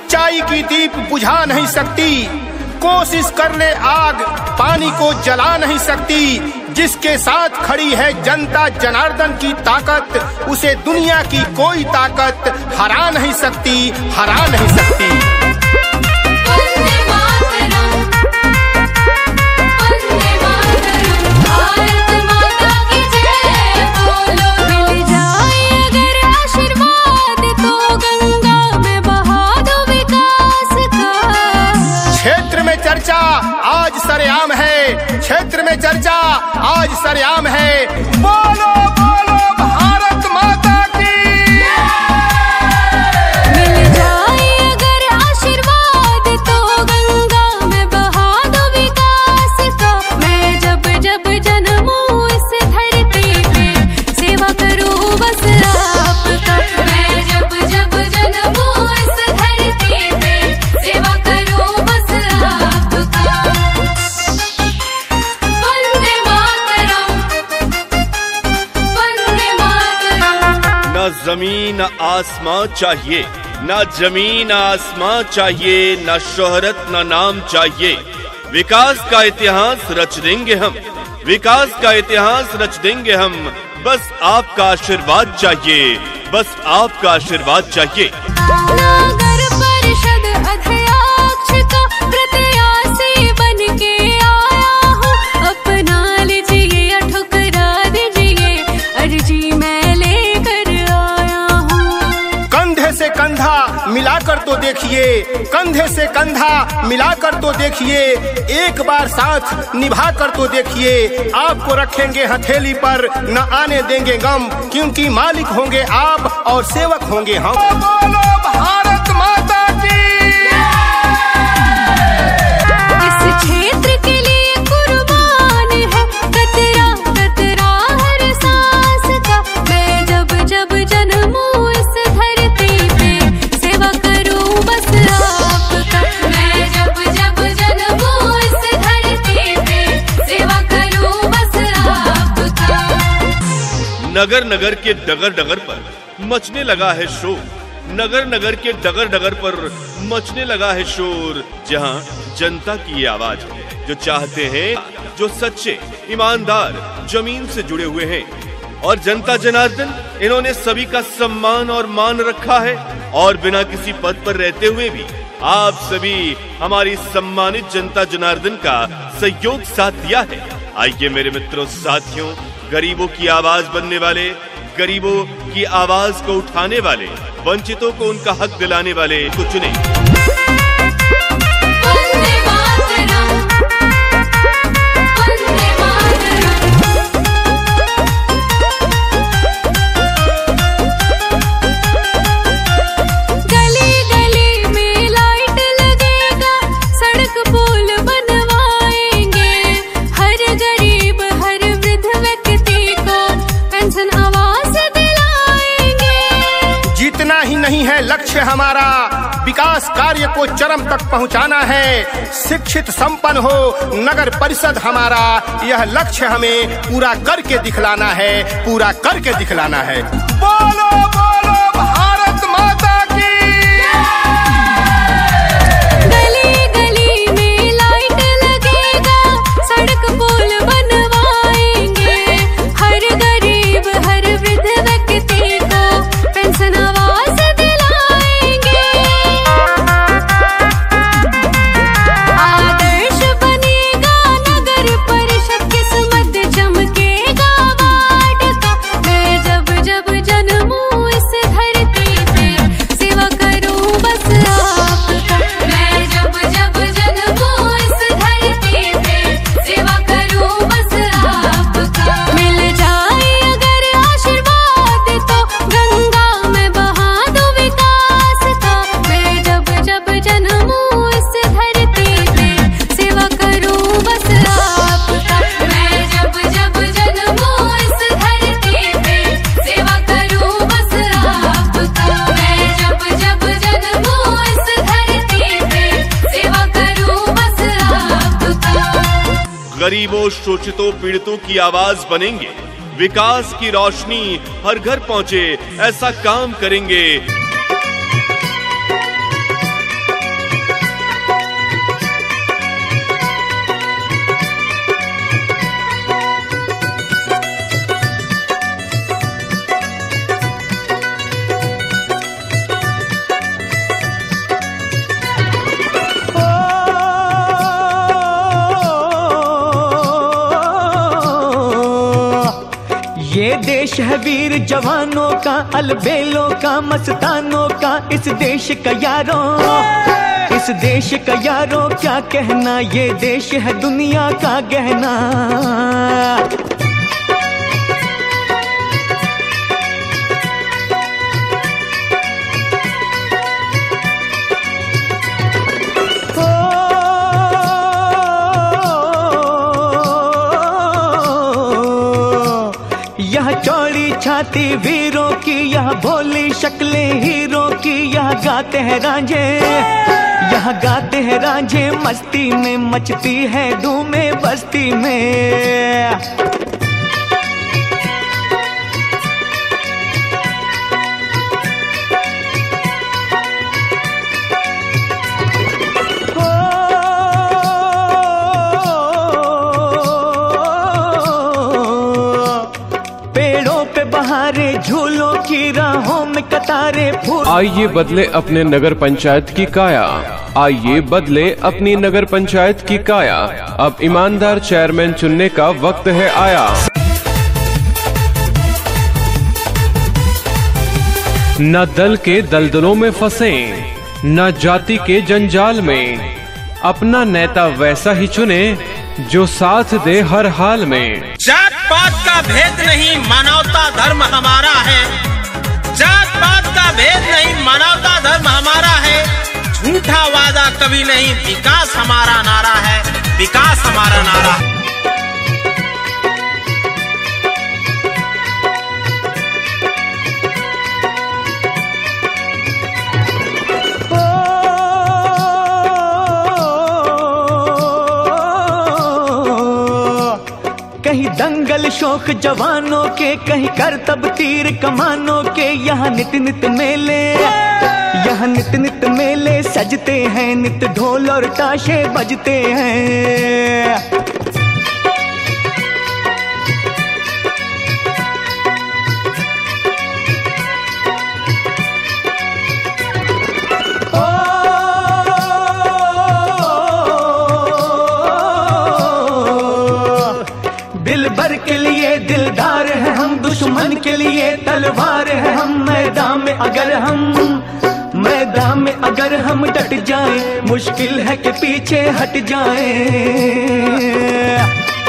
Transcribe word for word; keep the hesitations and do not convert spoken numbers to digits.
सच्चाई की दीप बुझा नहीं सकती, कोशिश कर ले आग पानी को जला नहीं सकती। जिसके साथ खड़ी है जनता जनार्दन की ताकत, उसे दुनिया की कोई ताकत हरा नहीं सकती, हरा नहीं सकती। चर्चा आज सरेआम है, क्षेत्र में चर्चा आज सरेआम है। बोलो बोलो भारत माता की। मिल जाए अगर आशीर्वाद तो गंगा में बहा दो विकास का। मैं जब जब जन्मूं इस धरती पे सेवा करूं बस आपका। मैं जब जब जन्मूं इस धरती पे सेवा करूं बस आपका। न जमीन आसमां चाहिए, न जमीन आसमां चाहिए, न शोहरत न नाम चाहिए। विकास का इतिहास रच देंगे हम, विकास का इतिहास रच देंगे हम। बस आपका आशीर्वाद चाहिए, बस आपका आशीर्वाद चाहिए। नगर परिषद अध्यक्ष का प्रत्याशी बन के आया हूँ। अपना लीजिए ठुकरा दीजिए, अर्जी मैं लेकर आया हूँ। कंधे से कंधा मिलाकर तो देखिए, कंधे से कंधा मिलाकर तो देखिए, एक बार साथ निभा कर तो देखिए। आपको रखेंगे हथेली पर, न आने देंगे गम, क्योंकि मालिक होंगे आप और सेवक होंगे हम। बोलो भारत माता की। इस क्षेत्र के लिए कुर्बान है कतरा कतरा हर सांस का। मैं जब जब जन्मूं इस धरती पे सेवा करूं बस आपका। मैं जब जब जन्मूं इस धरती पे सेवा करूं बस आपका। नगर नगर के डगर डगर पर मचने लगा है शोर, नगर नगर के डगर डगर पर मचने लगा है शोर। जहां जनता की ये आवाज है, जो चाहते हैं, जो सच्चे ईमानदार जमीन से जुड़े हुए हैं। और जनता जनार्दन इन्होंने सभी का सम्मान और मान रखा है। और बिना किसी पद पर रहते हुए भी आप सभी हमारी सम्मानित जनता जनार्दन का सहयोग साथ दिया है। आइए मेरे मित्रों साथियों, गरीबों की आवाज बनने वाले, गरीबों की आवाज को उठाने वाले, वंचितों को उनका हक दिलाने वाले को चुने। नहीं है लक्ष्य हमारा, विकास कार्य को चरम तक पहुंचाना है। शिक्षित संपन्न हो नगर परिषद हमारा, यह लक्ष्य हमें पूरा करके दिखलाना है, पूरा करके दिखलाना है। बोलो बोलो भारत माता की। गली गली में लाइट लगेगा, सड़क पुल बनवाएंगे। हर गरीब हर वृद्ध व्यक्ति को पेंशन आवास दिलाएंगे। आदर्श बनेगा नगर परिषद, किस्मत चमकेगा बाट का। मैं जब जब जन्मूं इस धरती पे सेवा करूं बस आपका। मैं जब जब जन्मूं इस धरती पे सेवा करूं बस आपका। मिल जाए अगर आशीर्वाद तो गंगा में बहा दो विकास का। मैं जब जब जन्मूं इस धरती पे सेवा करूं बस आपका। मैं जब जब जन्मूं इस धरती पे सेवा करूं बस आपका। मैं जब जब जन्मूं इस धरती पे सेवा करूं बस आपका। गरीबों, शोषितों, पीड़ितों की आवाज बनेंगे। विकास की रोशनी हर घर पहुंचे, ऐसा काम करेंगे। देश है वीर जवानों का, अलबेलों का, मस्तानों का, इस देश का यारों, इस देश का यारों क्या कहना, ये देश है दुनिया का गहना। यह चौड़ी छाती वीरों की, यह भोली शक्लें हीरों की, यह गाते हैं रांझे, यह गाते हैं रांझे मस्ती में, मचती है धूमें बस्ती में। बहारे झूलों की राहों में कतारे फूल। आइए बदले अपने नगर पंचायत की काया, आइए बदले अपनी नगर पंचायत की काया, अब ईमानदार चेयरमैन चुनने का वक्त है आया। न दल के दलदलों में फंसे, न जाति के जंजाल में, अपना नेता वैसा ही चुने जो साथ दे हर हाल में। जात पात का भेद नहीं, मानवता धर्म हमारा है। जात पात का भेद नहीं, मानवता धर्म हमारा है। झूठा वादा कभी नहीं, विकास हमारा नारा है, विकास हमारा नारा है। कहीं दंगल शौक जवानों के, कहीं करतब तीर कमानों के, यहाँ नित नित मेले, यहाँ नित नित मेले सजते हैं, नित ढोल और ताशे बजते हैं। दिलबर के लिए दिलदार है हम, दुश्मन के लिए तलवार है हम। मैदान में अगर हम, मैदान में अगर हम डट जाएं, मुश्किल है कि पीछे हट जाएं।